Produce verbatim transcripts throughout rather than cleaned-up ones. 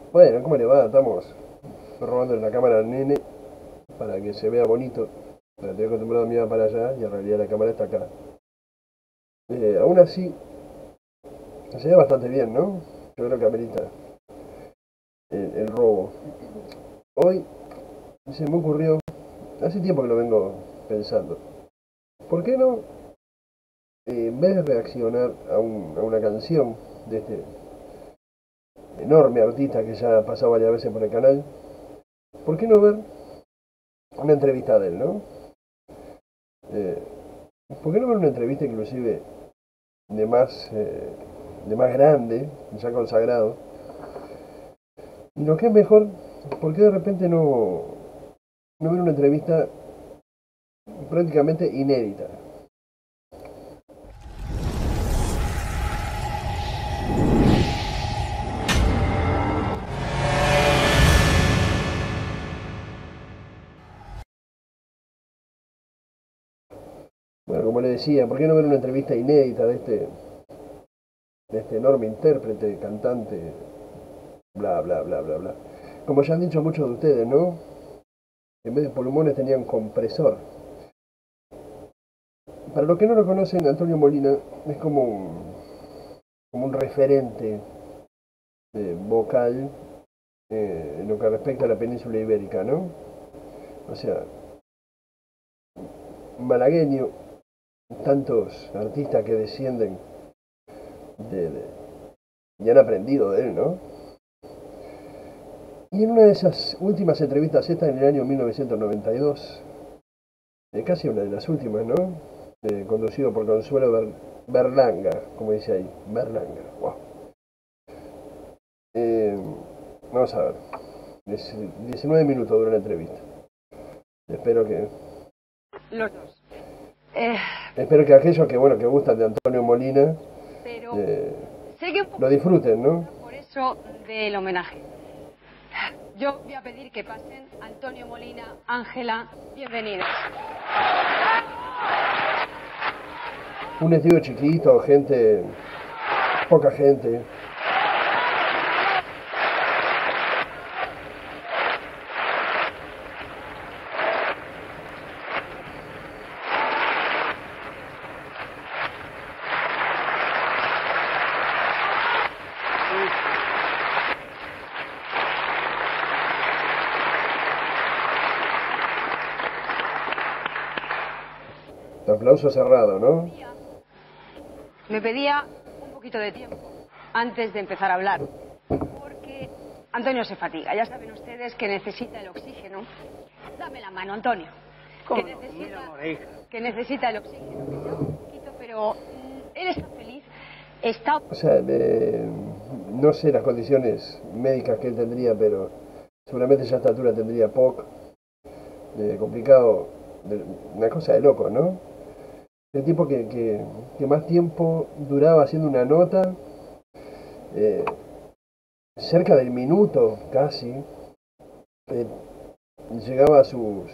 Bueno, ¿cómo le va? Estamos robando la cámara al nene para que se vea bonito. La estoy acostumbrado a mirar para allá y en realidad la cámara está acá. Eh, aún así, se ve bastante bien, ¿no? Yo creo que amerita el, el robo. Hoy se me ocurrió, hace tiempo que lo vengo pensando, ¿por qué no, eh, en vez de reaccionar a, un- a una canción de este enorme artista que ya ha pasado varias veces por el canal, ¿por qué no ver una entrevista de él, ¿no? Eh, ¿Por qué no ver una entrevista inclusive de más, eh, de más grande, ya consagrado? Y lo que es mejor, ¿por qué de repente no, no ver una entrevista prácticamente inédita? Bueno, como le decía, ¿por qué no ver una entrevista inédita de este, de este enorme intérprete, cantante, bla, bla, bla, bla, bla? Como ya han dicho muchos de ustedes, ¿no? En vez de pulmones tenían compresor. Para los que no lo conocen, Antonio Molina es como un, como un referente eh, vocal eh, en lo que respecta a la península ibérica, ¿no? O sea, malagueño, tantos artistas que descienden de, de- y han aprendido de él, ¿no? Y en una de esas últimas entrevistas, esta en el año mil novecientos noventa y dos, eh, casi una de las últimas, ¿no? Eh, conducido por Consuelo Ber- Berlanga, como dice ahí, Berlanga, wow. Eh, Vamos a ver, diecinueve minutos dura la entrevista. Espero que, Los dos. Eh, espero que aquellos que, bueno, que gustan de Antonio Molina pero eh, sé que un lo poco disfruten, ¿no? por eso del homenaje. Yo voy a pedir que pasen Antonio Molina, Ángela, bienvenidos. Un estudio chiquito, gente, poca gente. Aplauso cerrado, ¿no? Me pedía un poquito de tiempo antes de empezar a hablar, porque Antonio se fatiga. Ya saben ustedes que necesita el oxígeno. Dame la mano, Antonio. ¿Cómo Que no? necesita, Mira, Moreija. que necesita el oxígeno. Que sea un poquito, pero mm, él está feliz. Está... O sea, eh, no sé las condiciones médicas que él tendría, pero seguramente ya a esta altura tendría P O C, eh, complicado, de- una cosa de loco, ¿no? El tipo que, que, que más tiempo duraba haciendo una nota, eh, cerca del minuto casi, eh, llegaba a sus,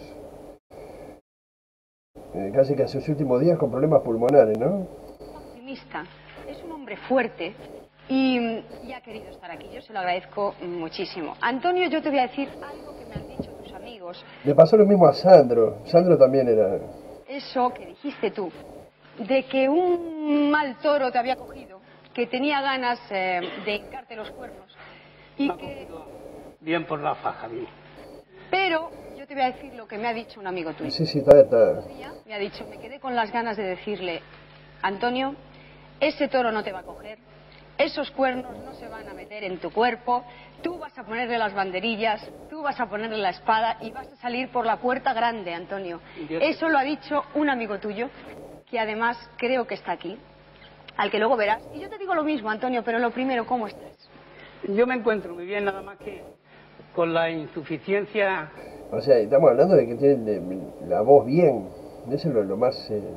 eh, casi que a sus últimos días con problemas pulmonares, ¿no? optimista, es un hombre fuerte y, y ha querido estar aquí. Yo se lo agradezco muchísimo. Antonio, yo te voy a decir algo que me han dicho tus amigos. Le pasó lo mismo a Sandro. Sandro también era... Eso que dijiste tú, de que un mal toro te había cogido, que tenía ganas eh, de hincarte los cuernos y Me ha que... cogido bien por la faja, bien. Pero yo te voy a decir lo que me ha dicho un amigo tuyo. Sí, sí, está, está... Me ha dicho, me quedé con las ganas de decirle, Antonio, ese toro no te va a coger, esos cuernos no se van a meter en tu cuerpo, tú vas a ponerle las banderillas, tú vas a ponerle la espada y vas a salir por la puerta grande, Antonio. Eso lo ha dicho un amigo tuyo, que además creo que está aquí, al que luego verás. Y yo te digo lo mismo, Antonio, pero lo primero, ¿cómo estás? Yo me encuentro muy bien, nada más que con la insuficiencia. O sea, estamos hablando de que tiene de- la voz bien. Eso es lo, lo más eh,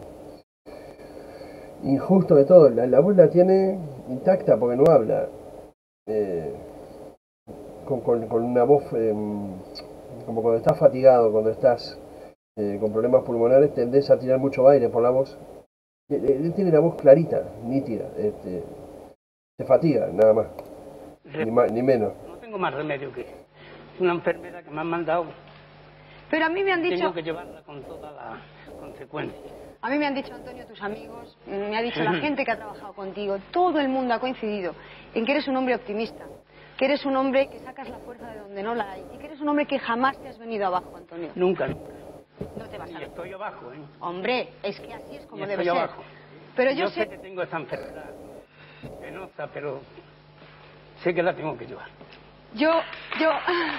injusto de todo. La, la voz la tiene intacta porque no habla. Eh, con, con- con una voz, eh, como cuando estás fatigado, cuando estás eh, con problemas pulmonares, tendés a tirar mucho aire por la voz. Él, él tiene la voz clarita, nítida. Este, se fatiga, nada más. Ni, más, ni menos. No tengo más remedio que... Es una enfermedad que me han mandado. Pero a mí me han dicho... Tengo que llevarla con todas las consecuencias. A mí me han dicho, Antonio, tus amigos, me ha dicho la gente que ha trabajado contigo, todo el mundo ha coincidido en que eres un hombre optimista, que eres un hombre que sacas la fuerza de donde no la hay y que eres un hombre que jamás te has venido abajo, Antonio. Nunca, nunca. No te vas a... Y estoy abajo, ¿eh? Hombre, es que así es como Y debe estoy ser. abajo. Pero yo yo sé sé... que tengo esta enfermedad penosa, pero sé que la tengo que llevar. Yo, yo...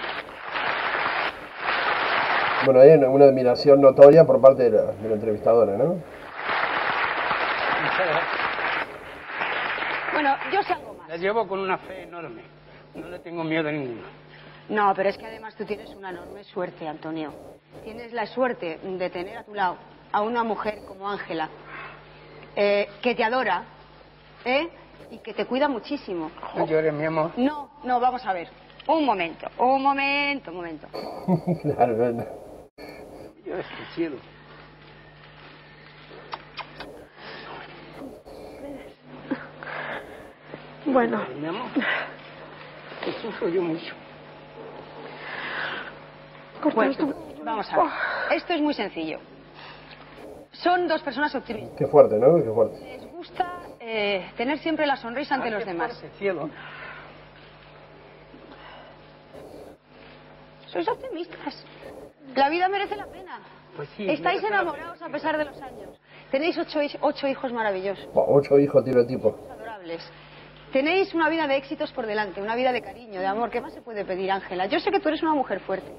Bueno, hay una, una admiración notoria por parte de la, de la entrevistadora, ¿no? Muchas gracias. Bueno, yo sé algo más. La llevo con una fe enorme. No le tengo miedo a ninguno. No, pero es que además tú tienes una enorme suerte, Antonio. Tienes la suerte de tener a tu lado a una mujer como Ángela, eh, que te adora, ¿eh? Y que te cuida muchísimo. No llores, mi amor. No, no, vamos a ver. Un momento, un momento, un momento. Claro, no. Dios del cielo. Bueno, Mi amor, que sufro yo mucho. Bueno, vamos a ver. Esto es muy sencillo. Son dos personas optimistas. Qué fuerte, ¿no? Qué fuerte. Les gusta eh, tener siempre la sonrisa ante los demás. Fuerte, cielo. Sois optimistas. La vida merece la pena. Pues sí, Estáis merece la enamorados a pesar de los años. Tenéis ocho, hij- ocho hijos maravillosos, Buah, ocho hijos tiro el tipo. adorables. Tenéis una vida de éxitos por delante, una vida de cariño, de amor. ¿Qué más se puede pedir, Ángela? Yo sé que tú eres una mujer fuerte.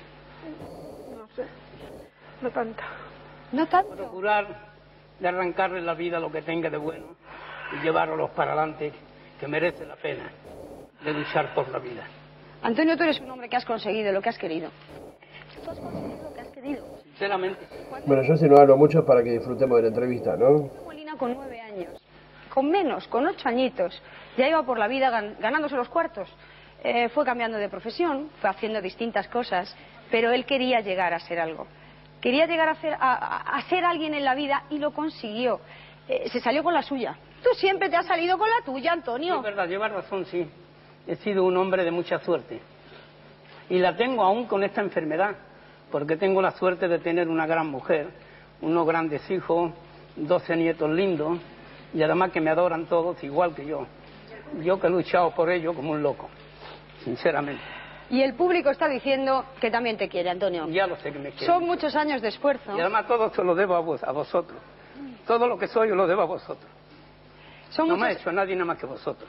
no sé, no tanto. No tanto. Procurar de arrancarle la vida lo que tenga de bueno y llevarlos para adelante, que merece la pena de luchar por la vida. Antonio, tú eres un hombre que has conseguido lo que has querido. Tú has conseguido lo que has querido. Sinceramente, Bueno, yo si no hablo mucho es para que disfrutemos de la entrevista, ¿no? Molina con nueve años, con menos, con ocho añitos, ya iba por la vida gan- ganándose los cuartos. Eh, fue cambiando de profesión, fue haciendo distintas cosas, pero él quería llegar a ser algo. Quería llegar a ser, a, a- a ser alguien en la vida y lo consiguió. Eh, se salió con la suya. Tú siempre te has salido con la tuya, Antonio. es verdad, lleva razón, sí. He sido un hombre de mucha suerte. Y la tengo aún con esta enfermedad, porque tengo la suerte de tener una gran mujer, unos grandes hijos, doce nietos lindos, y además que me adoran todos igual que yo. Yo que he luchado por ello como un loco, sinceramente. Y el público está diciendo que también te quiere, Antonio. Ya lo sé que me quieren. Son muchos años de esfuerzo. Y además todo se lo debo a, vos, a vosotros. Todo lo que soy yo lo debo a vosotros. Son No me ha muchos, hecho nadie nada más que vosotros.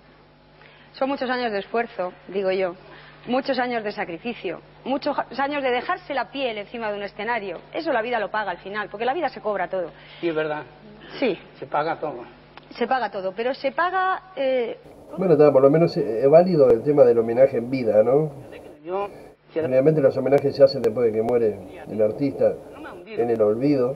son muchos años de esfuerzo, digo yo. Muchos años de sacrificio. Muchos años de dejarse la piel encima de un escenario. Eso la vida lo paga al final, porque la vida se cobra todo. Sí, es verdad. Sí, Se paga todo. se paga todo, pero se paga... eh, Bueno, está, por lo menos eh, es válido el tema del homenaje en vida, ¿no? Yo, si Generalmente los homenajes se hacen después de que muere el artista, no me ha hundido. en el olvido.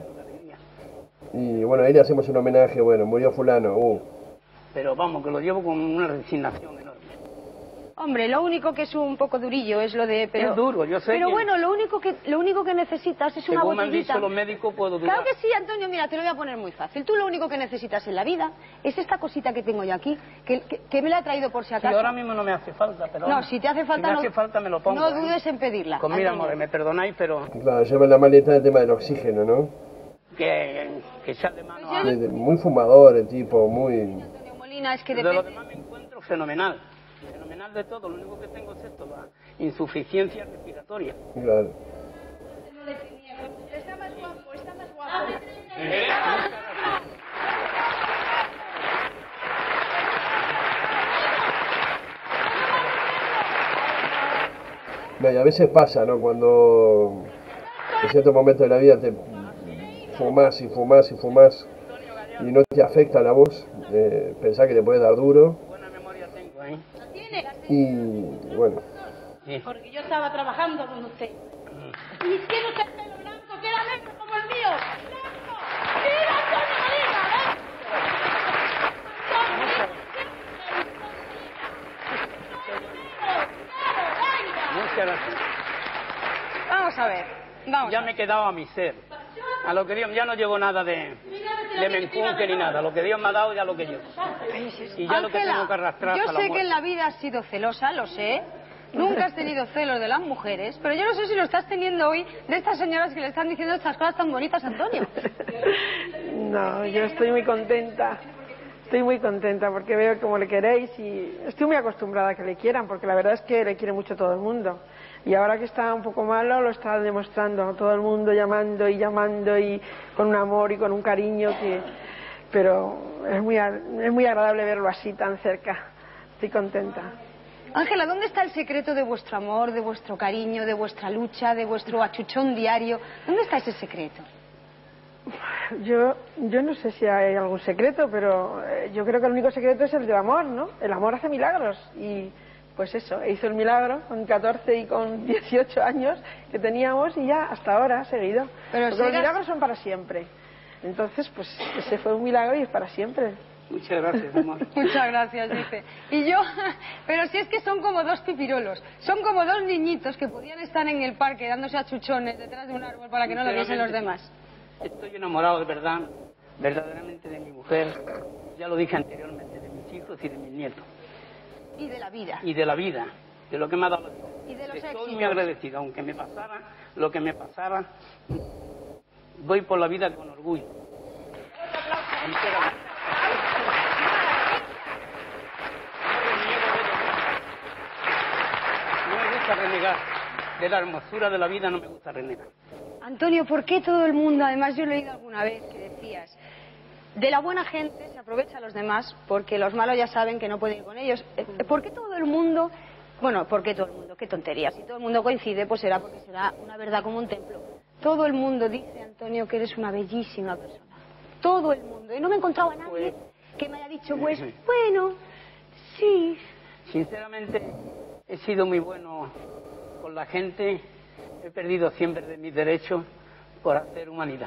Y bueno, ahí le hacemos un homenaje, bueno, murió fulano, uh. Pero vamos, que lo llevo con una resignación enorme. Hombre, lo único que es un poco durillo es lo de... Pero, Es duro, yo sé Pero que- bueno, lo único que lo único que necesitas es una Según me han botellita. dicho los médicos, puedo durar. Claro que sí, Antonio, mira, te lo voy a poner muy fácil. Tú lo único que necesitas en la vida es esta cosita que tengo yo aquí, que, que, que me la he traído por si Sí, acaso. ahora mismo no me hace falta, pero... No, si te hace falta, Si me no, hace falta me lo pongo. no ¿eh? dudes en pedirla. Pues mira, Antonio. amor, me perdonáis, pero Claro, lleva en la maleta el tema del oxígeno, ¿no? que, que echarle mano a... De- de- muy fumador el tipo, muy... Antonio Molina, es que De lo depende... demás me encuentro fenomenal. Fenomenal de todo. Lo único que tengo es esto, la insuficiencia respiratoria. Claro. Está más guapo, está más guapo. No, y a veces pasa, ¿no? Cuando en ciertos momentos de la vida te fumás y fumás y fumás y no te afecta la voz, eh, pensás que te puede dar duro Buena memoria tengo, ¿eh? y bueno, Sí. Porque yo estaba trabajando con usted. Y tiene usted el pelo blanco, que era negro como el mío. ¡Blanco! ¡Mira, Antonio Molina! Muchas gracias. Vamos a ver, vamos Ya a me ver. he quedado a mi ser. A lo que Dios, ya no llevo nada de, de menjunje ni nada. Lo que Dios me ha dado ya lo que llevo. Y ya lo que Ángela, tengo que arrastrar yo hasta la sé que muerte. en la vida has sido celosa, lo sé, Nunca has tenido celos de las mujeres, pero yo no sé si lo estás teniendo hoy de estas señoras que le están diciendo estas cosas tan bonitas a Antonio. No, yo estoy muy contenta. Estoy muy contenta porque veo cómo le queréis y estoy muy acostumbrada a que le quieran, porque la verdad es que le quiere mucho todo el mundo. Y ahora que está un poco malo, lo está demostrando. Todo el mundo llamando y llamando y con un amor y con un cariño que... Pero es muy, es muy agradable verlo así, tan cerca. Estoy contenta. Ángela, ¿dónde está el secreto de vuestro amor, de vuestro cariño, de vuestra lucha, de vuestro achuchón diario? ¿Dónde está ese secreto? Yo, yo no sé si hay algún secreto, pero yo creo que el único secreto es el del amor, ¿no? El amor hace milagros y pues eso, hizo el milagro con catorce y con dieciocho años que teníamos y ya hasta ahora ha seguido. Pero Porque si los eras... milagros son para siempre. Entonces, pues ese fue un milagro y es para siempre. Muchas gracias, amor. Muchas gracias, dice. Y yo, pero si es que son como dos pipirolos, son como dos niñitos que podían estar en el parque dándose achuchones detrás de un árbol para que no lo viesen los demás. Estoy enamorado de verdad, verdaderamente de mi mujer, ya lo dije anteriormente, de mis hijos y de mis nietos. Y de la vida. Y de la vida, de lo que me ha dado. Y de los Estoy éxitos. muy agradecido, aunque me pasara lo que me pasara, voy por la vida con orgullo. Enteramente. No me gusta renegar, de la hermosura de la vida no me gusta renegar. Antonio, ¿por qué todo el mundo, además yo he leído alguna vez que decías, de la buena gente se aprovecha a los demás porque los malos ya saben que no pueden ir con ellos? ¿Por qué todo el mundo, bueno, por qué todo el mundo, qué tontería, si todo el mundo coincide, pues será porque será una verdad como un templo? Todo el mundo dice, Antonio, que eres una bellísima persona. Todo el mundo. Y no me he encontrado a nadie Pues, que me haya dicho, pues, bueno, sí. Sinceramente, he sido muy bueno con la gente, he perdido siempre de mis derechos por hacer humanidad.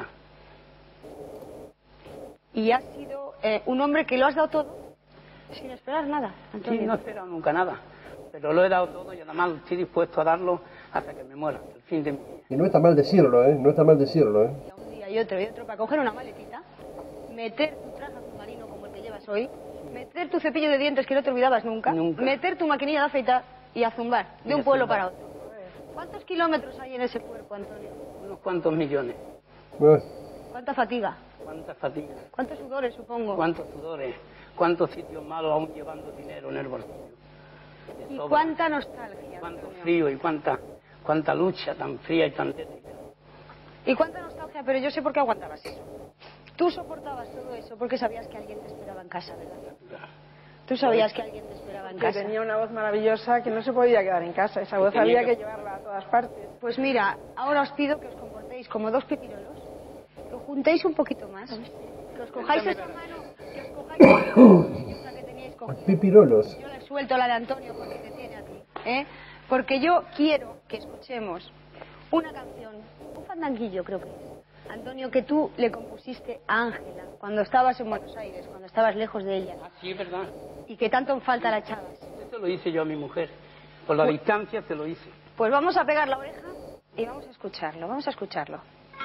Y has sido eh, un hombre que lo has dado todo sin esperar nada, Antonio. Sí, no he esperado nunca nada, pero lo he dado todo y además estoy dispuesto a darlo hasta que me muera, hasta el fin de mi vida. Y no está mal decirlo, ¿eh? No está mal decirlo, ¿eh? Un día y otro y otro para coger una maletita, meter tu traje submarino como el que llevas hoy, meter tu cepillo de dientes que no te olvidabas nunca, Nunca. meter tu maquinilla de afeitar y a zumbar de Y un a pueblo zumbar. para otro. ¿Cuántos kilómetros hay en ese cuerpo, Antonio? Unos cuantos millones, Bueno, ¿Cuánta fatiga? cuántas fatigas, ¿Cuántos sudores, supongo? cuántos sudores, cuántos sitios malos aún llevando dinero en el bolsillo. De ¿Y sobra. cuánta nostalgia, Cuánto Antonio? frío y cuánta, cuánta lucha tan fría y tan tétrica. ¿Y cuánta nostalgia? Pero yo sé por qué aguantabas eso. Tú soportabas todo eso porque sabías que alguien te esperaba en casa, ¿verdad? Tú sabías que alguien te esperaba en Que casa. tenía una voz maravillosa que no se podía quedar en casa. Esa voz tenía había que- que llevarla a todas partes. Pues mira, ahora os pido que os comportéis como dos pipirolos, que os juntéis un poquito más, que os cojáis esa mano, que os cojáis esa mano maravillosa que teníais cogida. pipirolos. Yo le suelto la de Antonio porque te tiene a ti, ¿eh? Porque yo quiero que escuchemos una canción, un fandanguillo creo que es, Antonio, que tú le compusiste a Ángela cuando estabas en Buenos Aires, cuando estabas lejos de ella, Ah, sí, es verdad. y que tanto en falta la echabas. Eso lo hice yo a mi mujer. Por la distancia se lo hice. Pues vamos a pegar la oreja y vamos a escucharlo, vamos a escucharlo.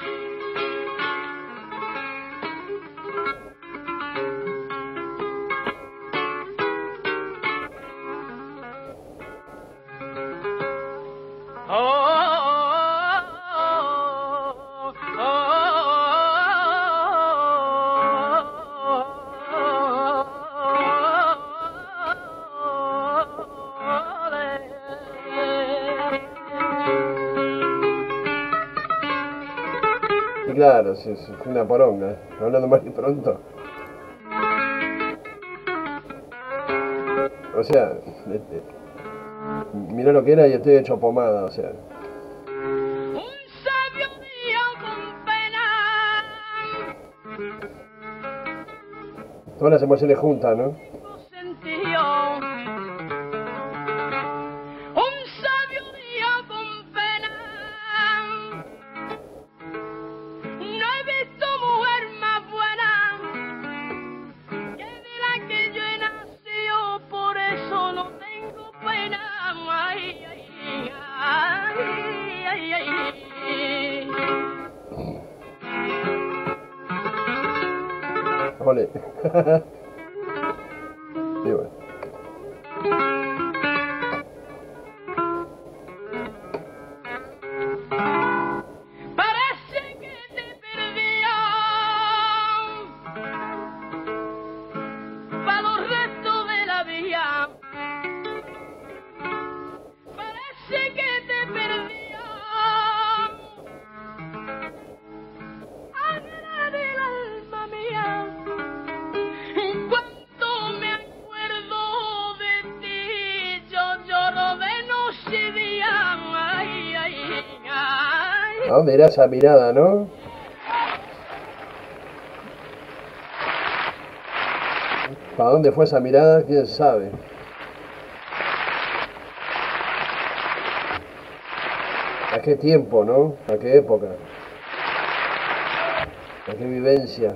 Y claro, sí, sí, fue una poronga, hablando más y pronto. O sea, este, mirá lo que era y estoy hecho pomada, o sea. Un sabio día con pena Todas las emociones juntas, ¿no? sentió. Un sabio día con pena. No he visto mujer más buena que de la que yo he nacido, por eso no tengo pena. Ay, ay, ay, ay, ay. Ole. Y bueno. día, ay, ay, ay. ¿A dónde irá esa mirada, no? ¿Para dónde fue esa mirada? ¿Quién sabe? ¿A qué tiempo, no? ¿A qué época? ¿A qué vivencia?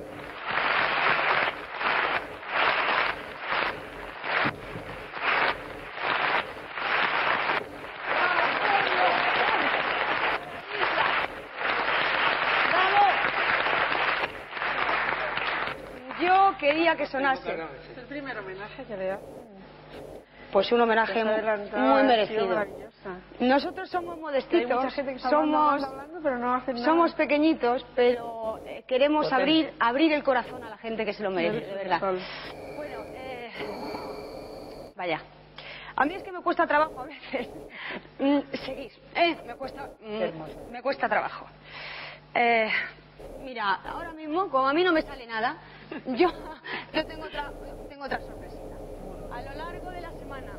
Yo quería que sonase. Es el primer homenaje que le da. Pues un homenaje muy muy merecido. Nosotros somos Hay modestitos, mucha gente que está hablando, somos, hablando, pero no hacen nada. somos pequeñitos, pero eh, queremos abrir, abrir el corazón a la gente que se lo merece, de verdad. Bueno, eh, vaya. A mí es que me cuesta trabajo a veces mm, seguir, ¿eh? Me cuesta, mm, me cuesta trabajo. Eh, mira, ahora mismo, como a mí no me sale nada, yo, yo tengo otra, tengo otra sorpresita. A lo largo de la semana...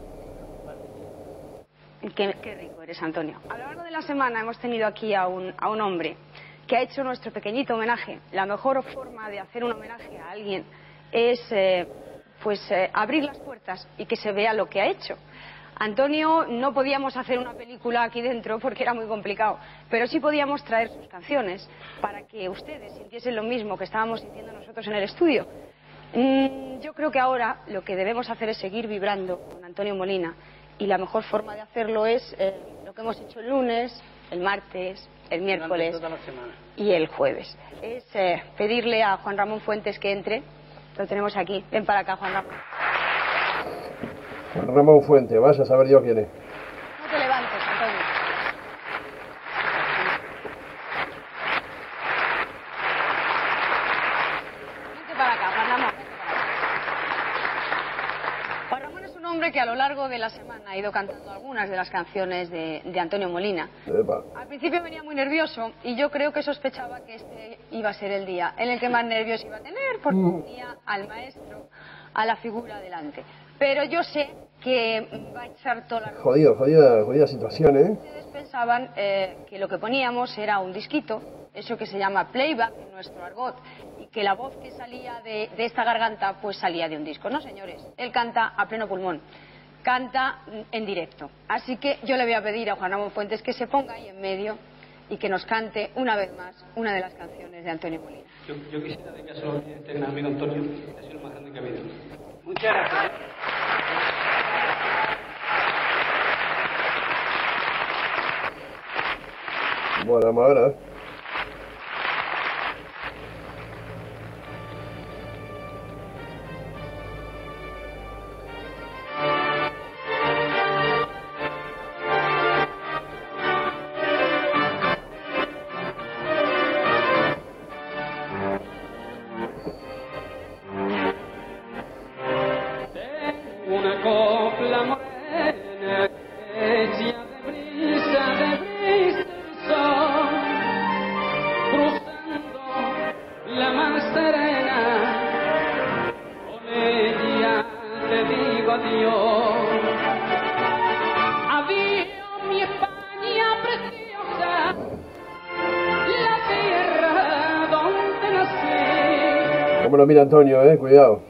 Qué, qué rico eres, Antonio. A lo largo de la semana hemos tenido aquí a un, a un hombre que ha hecho nuestro pequeñito homenaje. La mejor forma de hacer un homenaje a alguien es eh, pues eh, abrir las puertas y que se vea lo que ha hecho. Antonio, no podíamos hacer una película aquí dentro porque era muy complicado, pero sí podíamos traer sus canciones para que ustedes sintiesen lo mismo que estábamos sintiendo nosotros en el estudio. Mm, yo creo que ahora lo que debemos hacer es seguir vibrando con Antonio Molina, y la mejor forma de hacerlo es eh, lo que hemos hecho el lunes, el martes, el miércoles toda la semana. Y el jueves. Es eh, pedirle a Juan Ramón Fuentes que entre. Lo tenemos aquí. Ven para acá, Juan Ramón. Juan Ramón Fuentes, vaya a saber yo quién es. No te levantes, Antonio. Vente para acá, Juan Ramón. Juan Ramón es un hombre que a lo largo de la semana ha ido cantando algunas de las canciones de, de Antonio Molina. Epa. Al principio venía muy nervioso y yo creo que sospechaba que este iba a ser el día en el que más nervios iba a tener, porque tenía al maestro, a la figura delante. Pero yo sé que va a echar toda la... Jodido, jodida, jodida situación, ¿eh? Ustedes pensaban eh, que lo que poníamos era un disquito, eso que se llama playback en nuestro argot, y que la voz que salía de, de esta garganta pues salía de un disco. No, señores, él canta a pleno pulmón, canta en directo. Así que yo le voy a pedir a Juan Ramón Fuentes que se ponga ahí en medio y que nos cante una vez más una de las canciones de Antonio Molina. Yo, yo quisiera dedicar solo a este gran amigo Antonio, que ha sido el más grande que ha habido. Muchas gracias. Bueno, vamos ahora. Una copla morena hecha de brisa, de brisa del sol, cruzando la mar serena, con ella te digo adiós. Adiós mi España preciosa, la tierra donde nací. ¿Cómo lo mira Antonio, eh? Cuidado.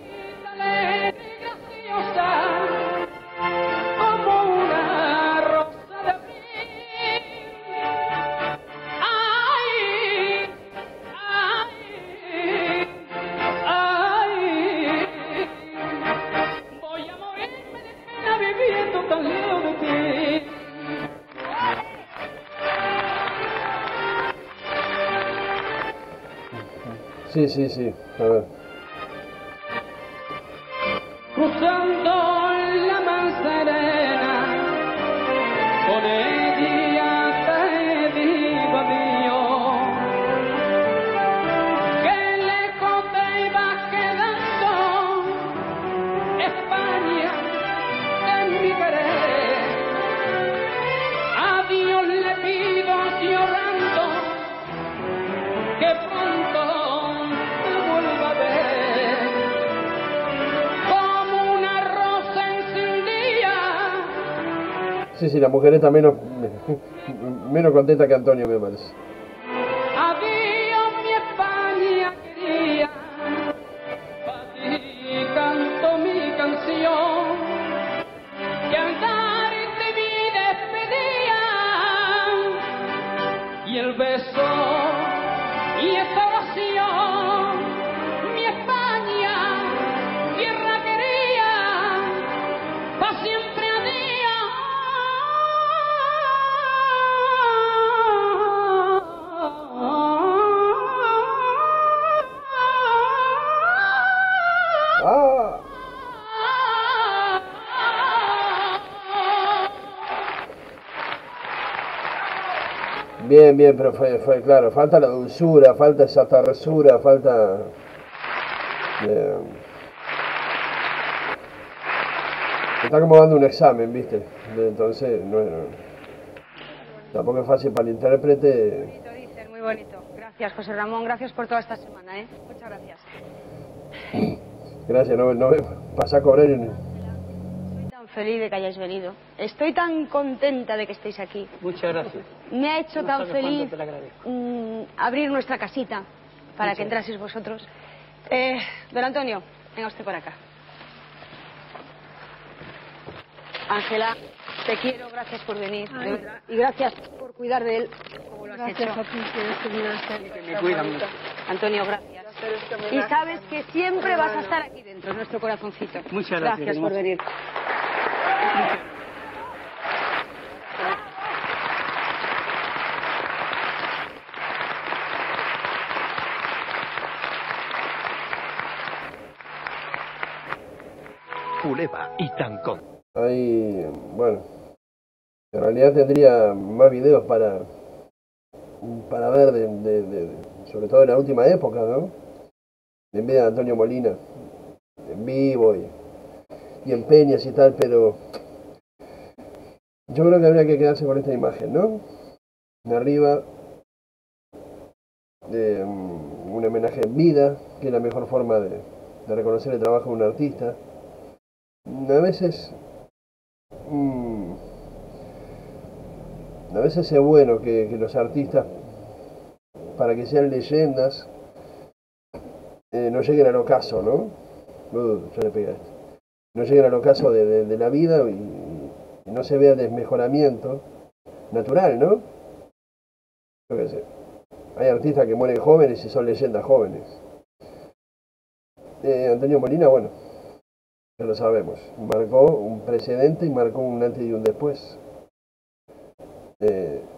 Sí, sí, sí. A ver. Cruzando la mar serena, con ella te digo adiós. Que lejos te iba quedando España de mi querer. A Dios le pido llorando que pronto te vuelva a ver. Sí, sí, la mujer está menos, menos contenta que Antonio, me parece. Adiós mi España querida, para ti canto mi canción, y al darte mi despedida, y el beso y esta oración, mi España, tierra querida, pa' siempre ¡Ah! Bien, bien, pero fue, fue claro, falta la dulzura, falta esa terresura, falta... Eh, está como dando un examen, ¿viste? Entonces, no, no, tampoco es fácil para el intérprete. Bonito, dicen, muy bonito. Gracias, José Ramón, gracias por toda esta semana, ¿eh? Muchas gracias. Gracias, no, no me pasa a cobrar en... Estoy tan feliz de que hayáis venido. Estoy tan contenta de que estéis aquí. Muchas gracias. Me ha hecho No tan sabes feliz cuánto te lo agradezco. mm, abrir nuestra casita para Muchas que entraseis vosotros. Eh, don Antonio, venga usted para acá. Ángela, te quiero, gracias por venir, de verdad. Y gracias por cuidar de él, como lo has Gracias hecho. a ti, que estuvieras Que me cuidan mucho. Antonio, gracias. Y sabes que siempre vas a estar aquí dentro, en nuestro corazoncito. Muchas gracias, Gracias por hermosa. venir. Fuleva y Tancón. Ahí, bueno, en realidad tendría más videos para, para ver, de, de, de, sobre todo en la última época, ¿no? En vez de Antonio Molina, en vivo y, y en peñas y tal, pero yo creo que habría que quedarse con esta imagen, ¿no? De arriba, de um, un homenaje en vida, que es la mejor forma de, de reconocer el trabajo de un artista. A veces, mmm, a veces es bueno que, que los artistas, para que sean leyendas, eh, no lleguen al ocaso, ¿no? Uh, ya le pegué a esto. No lleguen al ocaso de, de, de la vida y, y no se vea desmejoramiento natural, ¿no? Yo qué sé. Hay artistas que mueren jóvenes y son leyendas jóvenes. Eh, Antonio Molina, bueno, ya lo sabemos, marcó un precedente y marcó un antes y un después. Eh,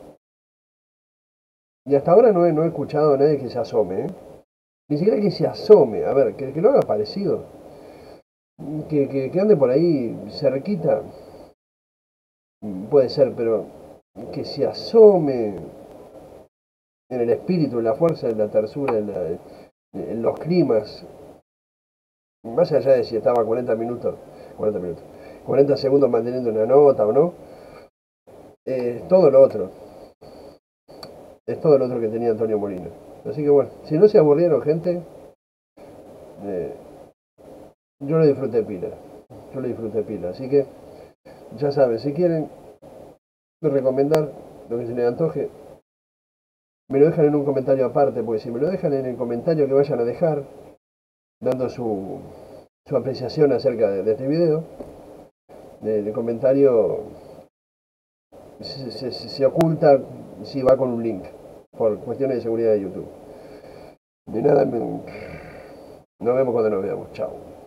y hasta ahora no he, no he escuchado a nadie que se asome, ¿eh? Ni siquiera que se asome, a ver, que, que lo haga parecido. Que, que, que ande por ahí cerquita, puede ser, pero que se asome en el espíritu, en la fuerza, en la tersura, en, la, en los climas. Más allá de si estaba cuarenta minutos, cuarenta minutos, cuarenta segundos manteniendo una nota o no, es todo lo otro. Es todo lo otro que tenía Antonio Molina. Así que bueno, si no se aburrieron, gente, eh, yo lo disfruté pila. Yo lo disfruté pila. Así que, ya saben, si quieren recomendar lo que se les antoje, me lo dejan en un comentario aparte, porque si me lo dejan en el comentario que vayan a dejar, dando su, su apreciación acerca de, de este video, el, el comentario se, se, se oculta si va con un link, por cuestiones de seguridad de YouTube. De nada, me, nos vemos cuando nos veamos. Chao.